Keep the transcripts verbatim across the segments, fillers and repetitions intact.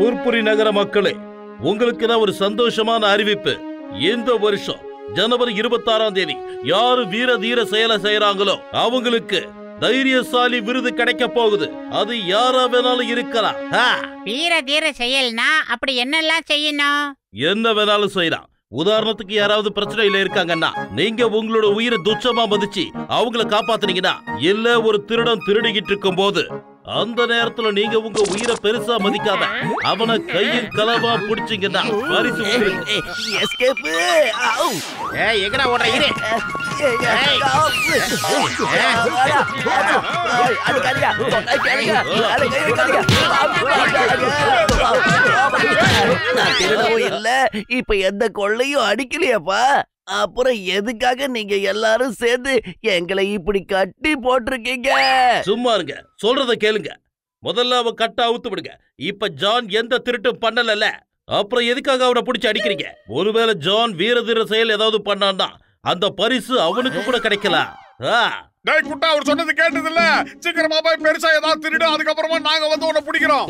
புர்புரி நகர மக்களே, உங்களுக்கு நான் ஒரு சந்தோஷமான அறிவிப்பு. இந்த வருஷம் ஜனவரி இருபத்தி ஆறாம் தேதி யாரு வீர தீர செயலை செய்யறாங்களோ அவங்களுக்கு தைரியசாலி விருது கிடைக்க போகுது. அது யாரா வேணாலும் இருக்கலாம். வீர தீர செயல்னா அப்படி என்னெல்லாம் செய்யணும்? என்ன வேணாலும் செய்யலாம். உதாரணத்துக்கு யாராவது பிரச்சனையில இருக்காங்கன்னா நீங்க உங்களோட உயிரை துச்சமா மதிச்சு அவங்கள காப்பாத்துனீங்கன்னா, இல்ல ஒரு திருடன் திருடிக்கிட்டு இருக்கும் போது அந்த நேரத்துல நீங்க உங்க உயிரை பெருசா மதிக்காம அவனை கையும் களவா புடிச்சீங்கன்னா பரிசு உங்களுக்கு. எங்கடா ஓடுற இரு. நான் திருடவும் இல்ல, இப்ப எந்த கொள்ளையும் அடிக்கலையாப்பா. அப்புறம் எதுக்காக நீங்க எல்லாரும் சேர்ந்து எங்களை இப்படி கட்டி போட்டிருக்கீங்க? சும்மா இருங்க, சொல்றத கேளுங்க. முதல்ல அவன் கட்ட அவுத்து விடுங்க. இப்ப ஜான் எந்த திருட்டும் பண்ணல, அப்புறம் எதுக்காக அவனை பிடிச்சி அடிக்கிறீங்க? ஒருவேளை ஜான் வீரதீர செயல் ஏதாவது பண்ணான்னா அந்த பரிசு அவனுக்கு கூட கிடைக்கலாம். டேய் குட்டா, அவர் சொன்னது கேட்டது இல்ல. சீக்கிரமா போய் பெருசா ஏதாவது திருடு, அதுக்கப்புறமா நாங்க வந்து உன்னை பிடிக்கிறோம்.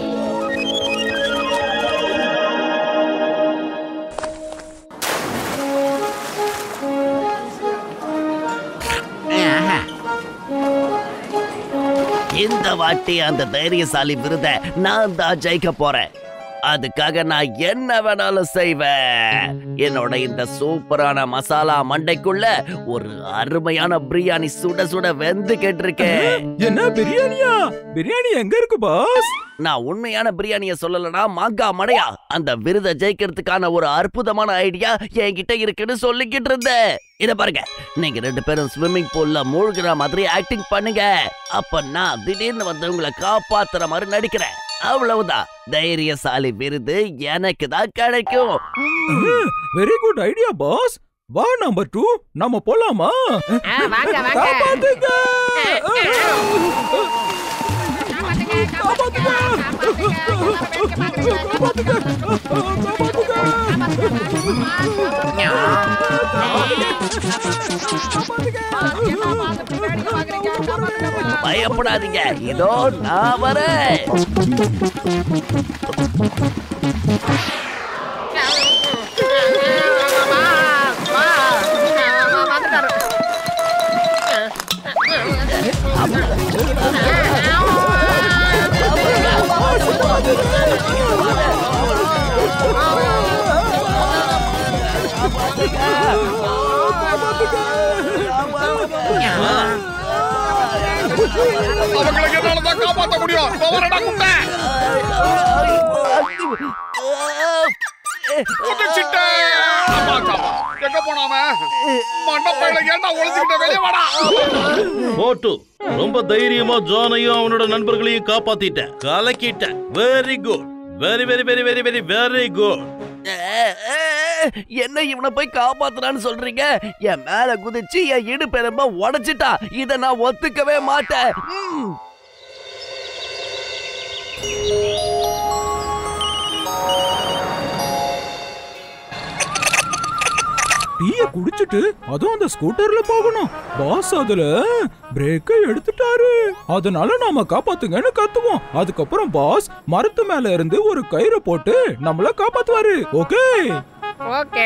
இந்த வாட்டி அந்த தைரியசாலி விருத நான் தான் ஜெயிக்க போறேன். அதுக்காக நான் என்ன வேணாலும் செய்வேன். என்னோட இந்த சூப்பரான மசாலா மண்டைக்குள்ள ஒரு அருமையான பிரியாணி சுட சுட வெந்து கேட்டிருக்கேன். என்ன பிரியாணியா? பிரியாணி எங்க இருக்கு பாஸ்? நான் உண்மையான பிரியாணிய சொல்லலனா மாங்கா மடையா. அந்த விருதை ஜெயிக்கிறதுக்கான ஒரு அற்புதமான ஐடியா என்கிட்ட இருக்குன்னு சொல்லிக்கிட்டு இருந்தேன். இத பாருங்க, நீங்க ரெண்டு பேரும் ஸ்விம்மிங் பூல்ல மூழ்கிற மாதிரி ஆக்டிங் பண்ணுங்க. அப்ப நான் திடீர்னு வந்து உங்களை காப்பாத்துற மாதிரி நடிக்கிறேன். அவ்வளவுதான். தைரியசாலி விருது எனக்கு தான் கிடைக்கும். Very good idea boss. வா நம்பர் டூ, நம்ம போலாமா? வாங்க வாங்க. பயப்படாதீங்க, இதோ நான் வரேன். அவங்களுக்கு என்னாலதான் காப்பாற்ற முடியும். பவரடா குட்டை. எங்க போனாம மண்டப்பையில ஏன்டா ஒளிஞ்சுக்கிட்ட? வெளியே வாடா. போட்டு ரொம்ப தைரியமா ஜானையும் அவனோட நண்பர்களையும் காப்பாத்திட்ட, கலக்கிட்ட. Very good, very very very very very very good. என்ன இவனை போய் காப்பாத்துறான்னு சொல்றீங்க? என் மேல குதிச்சு என் இடுப்பெரும்ப உடைச்சிட்டா. இத நான் ஒத்துக்கவே மாட்டேன். டீயை குடிச்சிட்டு அதுவும் அந்த ஸ்கூட்டர்ல போகணும். பாஸ் அதுல பிரேக்கை எடுத்துட்டாரு. அதனால நாம காப்பாத்துங்கன்னு கத்துவோம். அதுக்கப்புறம் பாஸ் மரத்து மேல இருந்து ஒரு கயிறை போட்டு நம்மள காப்பாத்துவாரு. Okay okay.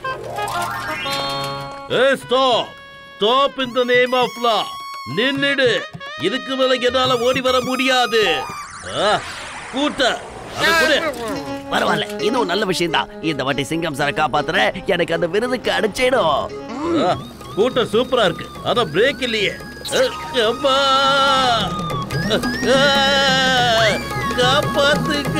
ஏய் stop, stop in the name of law. நின்னுடு. இதுக்கு மேல என்னால ஓடி வர முடியாது. கூட்ட பரவாயில்ல, இதுவும் நல்ல விஷயம் தான். இந்த வாட்டி சிங்கம் சாரை காப்பாத்துற எனக்கு அந்த விருதுக்கு அடிச்சிடும். கூட்ட சூப்பரா இருக்கு. அத பிரேக் இல்லையே. அம்மா காப்பாத்துங்க.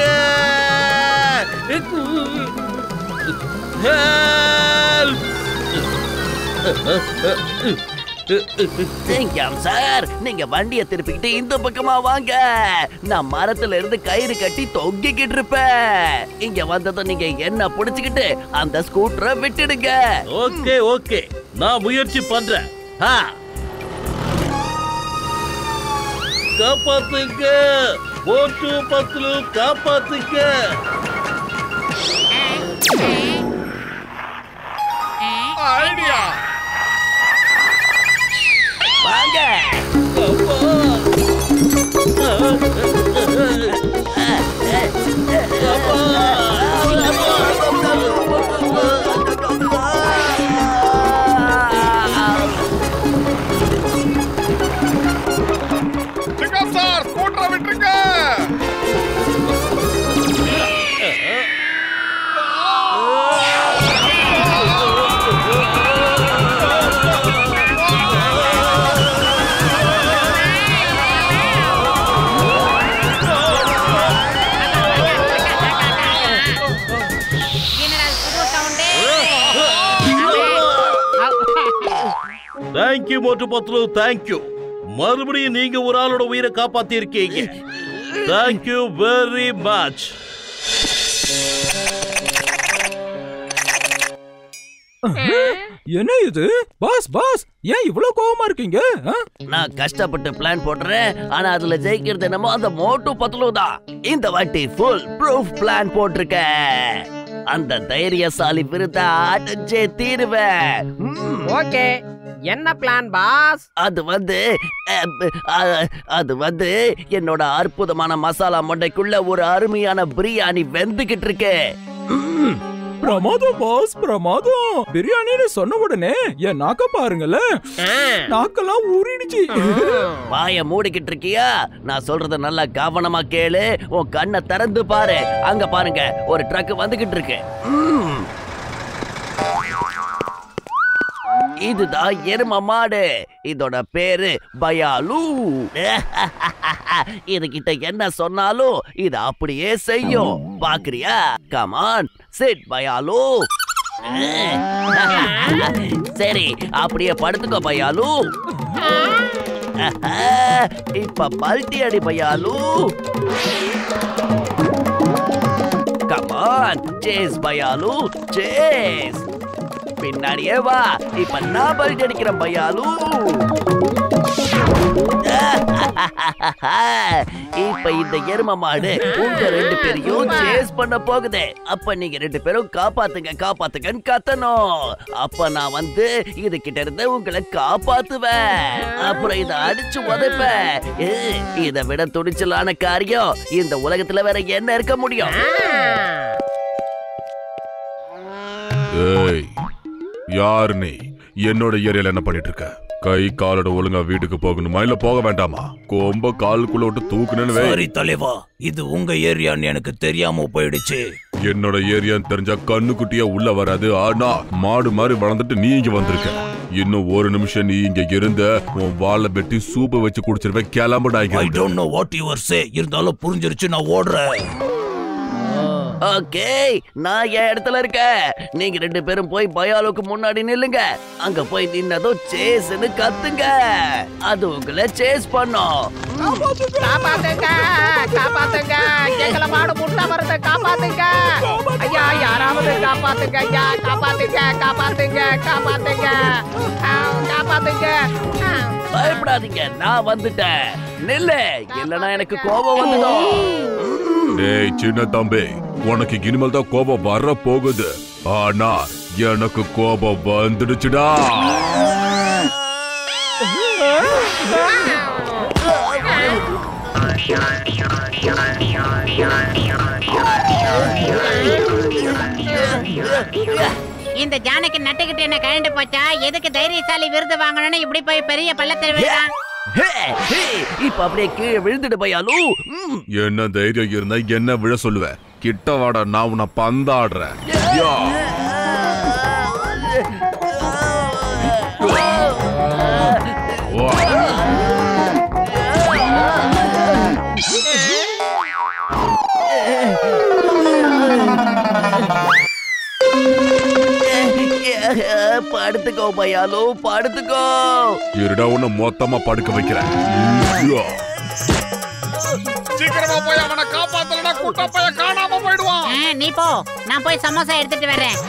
சிங்கம் சார், நீங்க வண்டியை திருப்பிக்கிட்டு இந்த பக்கமா வாங்க. நான் மரத்துல இருந்து கயிறு கட்டி தொங்கிக்கிட்டு இருப்பேன். இங்க வந்ததும் நீங்க என்ன புடிச்சுக்கிட்டு அந்த ஸ்கூட்டரை விட்டுடுங்க. ஓகே ஓகே, நான் முயற்சி பண்றேன். காப்பாத்துங்க, போட்டு பத்துல காப்பாத்துங்க. ஐடியா. வாங்க. அப்பா தேங்க்யூ மோட்டு பத்லு, தேங்க்யூ. மறுபடியும் நீங்க ஒரு ஆளோட உயிரை காப்பாத்தி இருக்கீங்க. Thank you very much. என்ன இது பாஸ்? பாஸ் ஏன் இவ்வளவு கோவமா இருக்கீங்க? நான் கஷ்டப்பட்டு பிளான் போடுறேன், ஆனா அதுல ஜெயிக்கிறது என்னமோ அந்த மோட்டு பத்லு தான். இந்த வாட்டி ஃபுல் ப்ரூஃப் பிளான் போட்டிருக்கேன். அந்த தைரியசாலி விருத அடைஞ்சே தீருவேன். ஓகே, என்ன பிளான் பாஸ்? அது வந்து அது வந்து என்னோட அற்புதமான மசாலா மண்டைக்குள்ள ஒரு அருமையான பிரியாணி வெந்துகிட்டு இருக்கு. பிரமாதம் பாஸ், பிரமாதம். பிரியாணின்னு சொன்ன உடனே என் நாக்க பாருங்கல, நாக்கெல்லாம் ஊறிடுச்சு. வாய மூடிக்கிட்டு இருக்கியா? நான் சொல்றத நல்லா கவனமா கேளு. உன் கண்ணை திறந்து பாரு. அங்க பாருங்க, ஒரு ட்ரக் வந்துகிட்டு இருக்கு. இதுதான் எரும மாடு. இதோட பேரு பயாலு. இதுகிட்ட என்ன சொன்னாலும் இது அப்படியே செய்யும். பாக்குறியா? Come on sit Bayalu. சரி, அப்படியே படுத்துக்கோ பயாலு. இப்ப பல்ட்டி அடி Bayalu. Come on chase Bayalu, chase. பின்னாடியே வா. இப்ப நான் பல்ட்டி அடிக்கிறேன் பயாலு. இப்ப இந்த எரும மாடு உங்க ரெண்டு பேரையும் சேஸ் பண்ண போகுது. அப்ப நீங்க ரெண்டு பேரும் காப்பாத்துங்க காப்பாத்துங்கன்னு கத்தணும். அப்ப நான் வந்து இது கிட்ட இருந்து உங்களை காப்பாத்துவேன். அப்புறம் இத அடிச்சு உதைப்பேன். இதை விட துணிச்சலான காரியம் இந்த உலகத்துல வேற என்ன இருக்க முடியும்? ஏய், யார் நீ? என்னோட ஏரியால என்ன பண்ணிட்டு இருக்க? கை காலோட ஒழுங்கா வீட்டுக்கு போகணுமா இல்ல போக வேண்டாமா? கொம்ப காலுக்குள்ள விட்டு தூக்குனேன்னு. சரி தலைவா, இது உங்க ஏரியான்னு எனக்கு தெரியாம போயிடுச்சு. என்னோட ஏரியான்னு தெரிஞ்சா கண்ணுக்குட்டியா உள்ள வராது. ஆனா மாடு மாதிரி வளர்ந்துட்டு நீ இங்க வந்திருக்க. இன்னும் ஒரு நிமிஷம் நீ இங்க இருந்த உன் வாழை வெட்டி சூப்பை வச்சு குடிச்சிருவேன். கிளம்புடா. I don't know what you are say. இருந்தாலும் புரிஞ்சிருச்சு, நான் ஓடுறேன். ஓகே, நான் என் இடத்துல இருக்கேன். நீங்க ரெண்டு பேரும் போய் பயாலுக்கு முன்னாடி நில்லுங்க. அங்க போய் நின்னதும் சேஸ்னு கத்துங்க. அது உங்களை சேஸ் பண்ணும். காப்பாத்துங்க, காப்பாத்துங்க. எங்களை மாடு முட்டை வருது, காப்பாத்துங்க. ஐயா, யாராவது காப்பாத்துங்க ஐயா, காப்பாத்துங்க, காப்பாத்துங்க, காப்பாத்துங்க, காப்பாத்துங்க. பயப்படாதீங்க, நான் வந்துட்டேன். நில்லு, இல்லனா எனக்கு கோபம் வந்துடும். டேய் சின்ன தம்பி, உனக்கு இனிமேல் தான் கோபம் வர போகுது. ஆனா எனக்கு கோபம் வந்துடுச்சுடா. இந்த ஜானகி நட்டுக்கிட்டு என்ன கழண்டு போச்சா? எதுக்கு தைரியசாலி விருது வாங்கணும்னு இப்படி போய் பெரிய பள்ளத்தில் விழுறான்? இப்ப அப்படியே கீழே விழுந்துட்டு பயாலு. என்ன தைரியம் இருந்தா என்ன விழ சொல்லுவேன்? கிட்ட வாடா, நான் உன்னை பந்தாடுறேன். படுத்துக்கோ பயாலு, படுத்துக்கோ. இருடா, உன்னை மொத்தமா படுக்க வைக்கிறேன். சீக்கிரமா போய் அவனை காப்பாத்தலனா குட்டா பைய காணாம போயிடுவான். நீ போ, நான் போய் சமோசா எடுத்துட்டு வரேன்.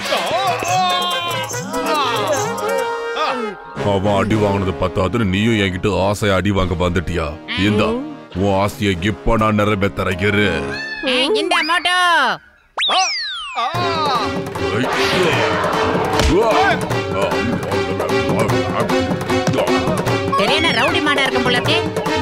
அவன் அடி வாங்கினது பத்தாதுன்னு நீயும் என்கிட்ட ஆசையா அடி வாங்க வந்துட்டியா? இந்த உன் ஆசையை இப்ப நான் நிறைவேற்றுறேன். இந்த மோட்டோ சரியான ரவுடி மாடா இருக்கும் போல இருக்கு.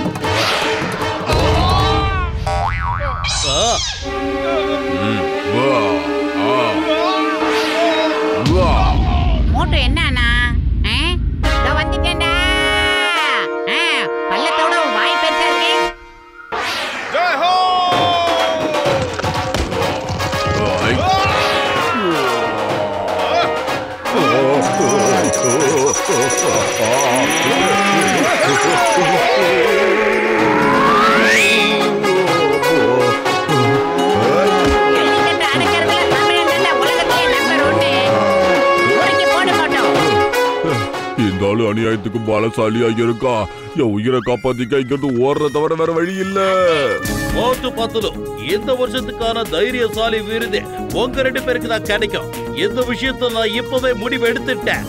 மோட்டோ என்னன்னா வந்துட்டேன்டா. பள்ளத்தோட வாய் பெருசா இருக்கு. Oh, அநியாயத்துக்கு பலசாலியா இருக்கா. என் உயிரை காப்பாத்திக்க இங்கிருந்து ஓடுற தவிர வேற வழி இல்ல. மோட்டு பத்துலு இந்த வருஷத்துக்கான தைரியசாலி விருது உங்க ரெண்டு பேருக்கு தான் கிடைக்கும். இந்த விஷயத்த நான் இப்பவே முடிவு எடுத்துட்டேன்.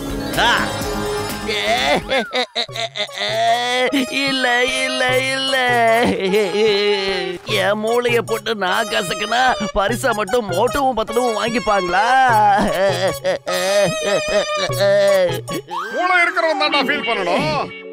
இல்ல இல்ல இல்ல, என் மூளைய போட்டு நான் கசக்குனா பரிசா மட்டும் மோட்டவும் பத்தலும் வாங்கிப்பாங்களா? மூளை இருக்கிறவன் தான்டா ஃபீல் பண்ணணும்.